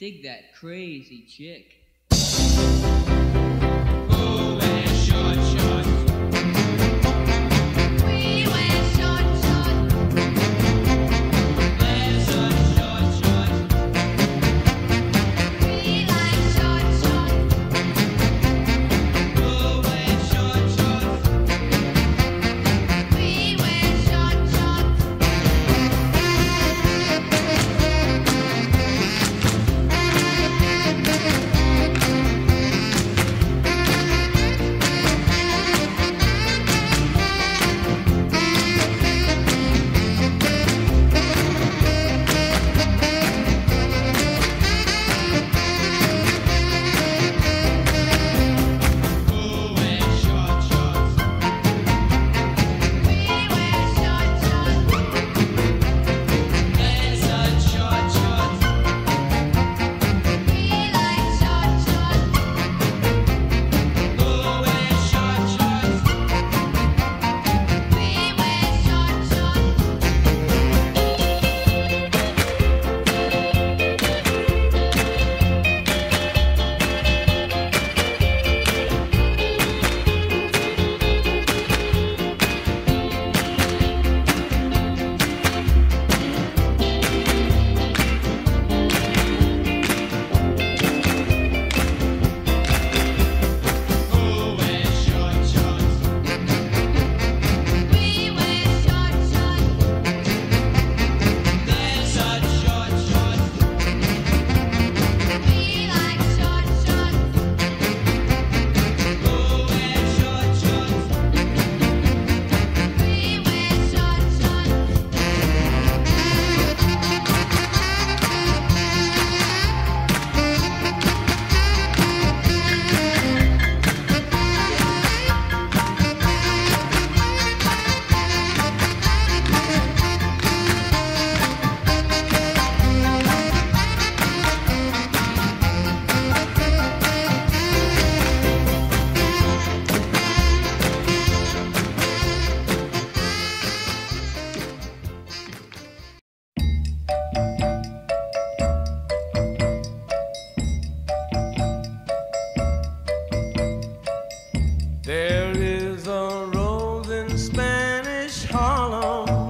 dig that crazy chick. Oh, wear short shorts. We wear short shorts. Wear short shorts. We like short shorts. Oh, wear short shorts. We wear short shorts. Oh, wear short shorts. We wear short shorts. Wear such short shorts. We like short shorts. Oh, wear short shorts. We wear short shorts. Oh, wear short shorts. We wear short shorts. Wear such short shorts. We like short shorts. Oh, wear short shorts. We wear short shorts. There is a rose in Spanish Harlem,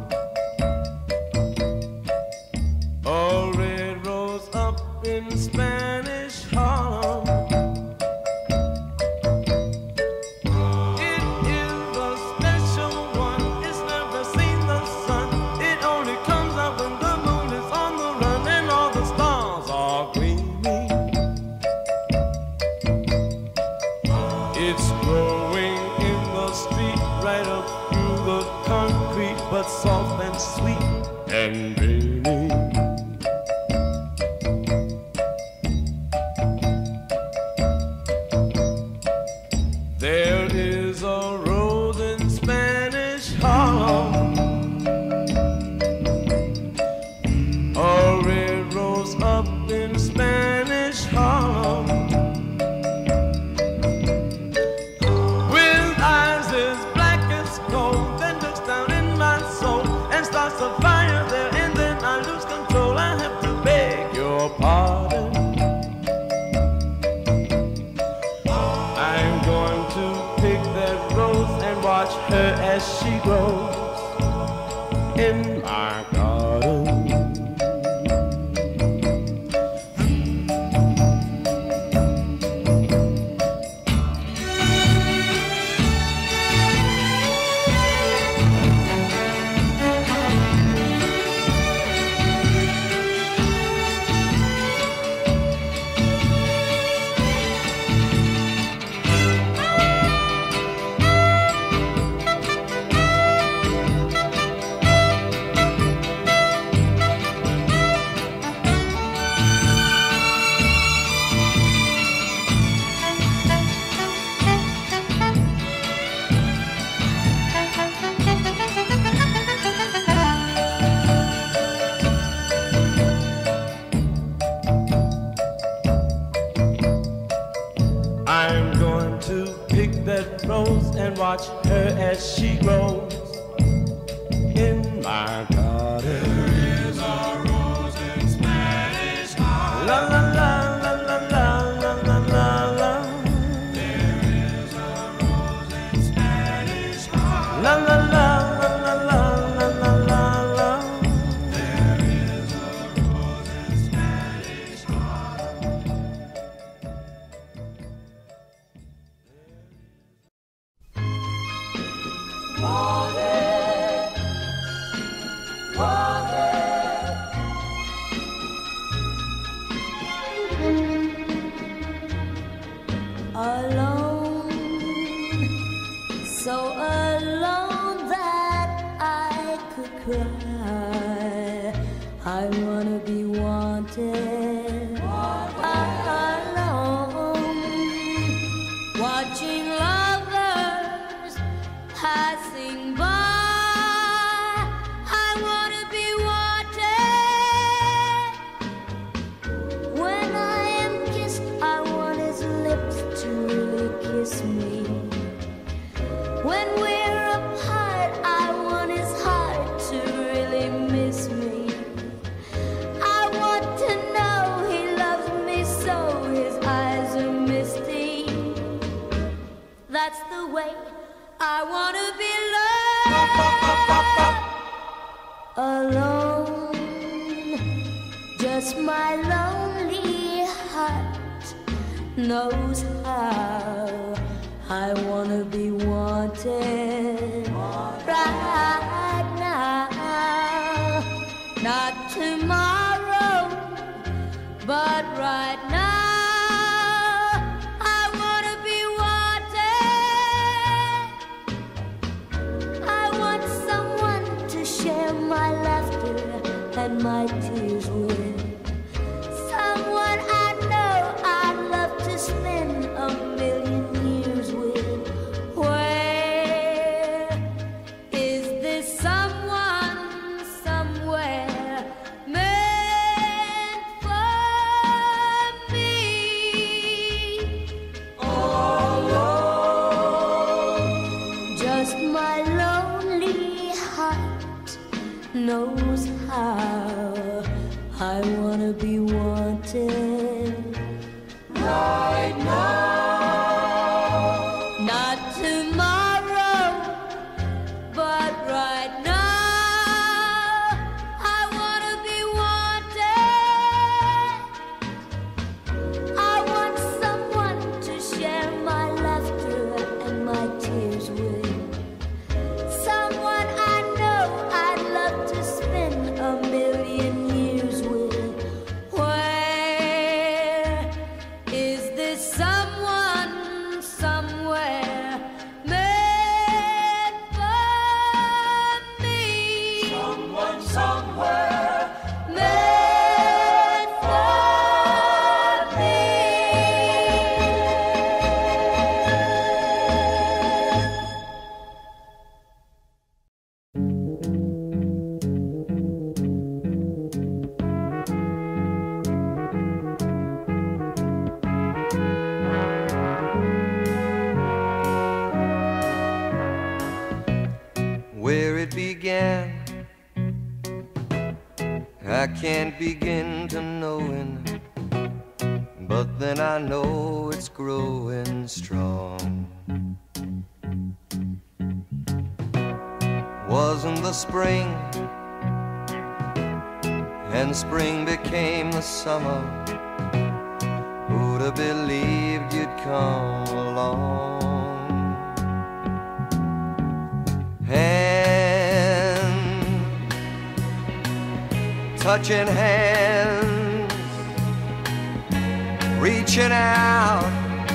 a red rose up in Spanish Harlem. It is a special one, it's never seen the sun. It only comes out when the moon is on the run and all the stars are gleaming. It's growing in the street, right up through the concrete, but soft and sweet and dreamy. There is a rose in Spanish Harlem, a red rose up in Spanish Harlem. With eyes as black as coal, then looks down in my soul and starts a fire there, and then I lose control. I have to beg your pardon. I'm going to pick that rose and watch her as she grows in my garden. I'm going to pick that rose and watch her as she grows in my garden. There is a rose in Spanish Harlem. La Alone, so alone that I could cry. I wanna be wanted. Alone, watching lovers passing by. I wanna be wanted. When I am kissed, I want his lips to really kiss me. When we're apart, I want his heart to really miss me. I want to know he loves me so his eyes are misty. That's the way I want to be loved. Alone, just my lonely heart knows how I wanna be wanted right now. Not tomorrow, but right now. I wanna be wanted. I want someone to share my laughter and my tears with. Someone I know I'd love to spend a million years with. Where is this someone somewhere meant for me? Just my lonely heart knows how I wanna be wanted right now. Not tomorrow, but right now. I wanna be wanted. I want someone to share my laughter and my tears with. Someone I know I'd love to spend a million years with. Where is this someone somewhere meant for me? Someone somewhere meant for me. Where it began, I can't begin to knowing, but then I know it's growing strong. Wasn't the spring, and spring became the summer. Who'd have believed you'd come along? Touching hands, reaching out,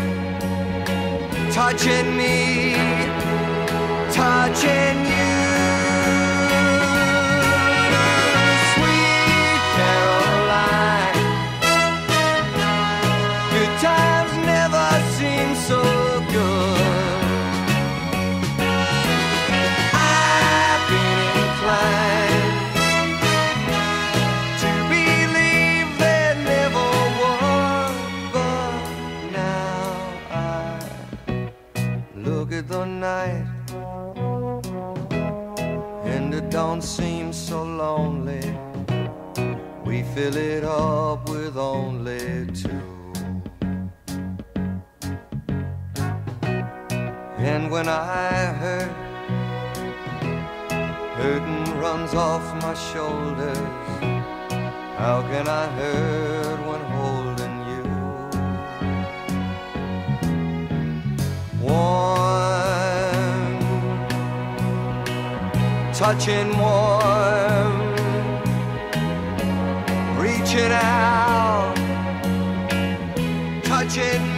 touching me, touching you. Sweet Caroline, good times never seem so good. I've been inclined to believe there never was, but now I look at the night and it don't seem so lonely. We fill it up with only two. And when I hurt, hurting runs off my shoulders. How can I hurt when holding you? Warm, touching warm, reaching out, touching